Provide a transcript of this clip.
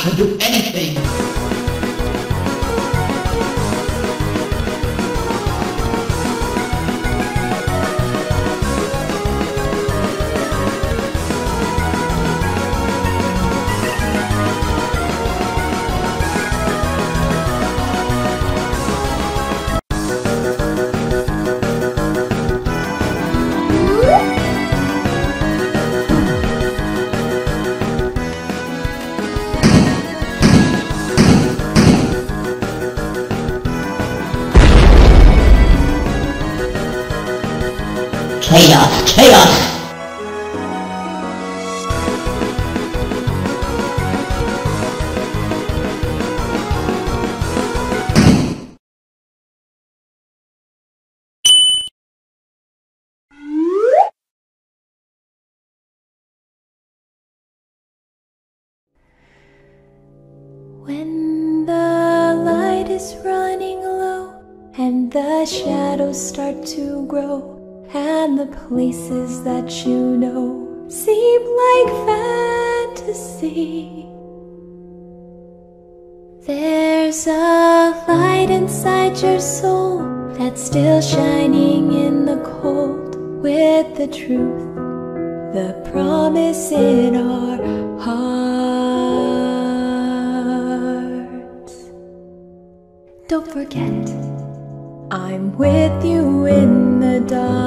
could do anything. Chaos, chaos! When the light is running low and the shadows start to grow, and the places that you know seem like fantasy, there's a light inside your soul that's still shining in the cold, with the truth, the promise in our hearts. Don't forget, I'm with you in the dark.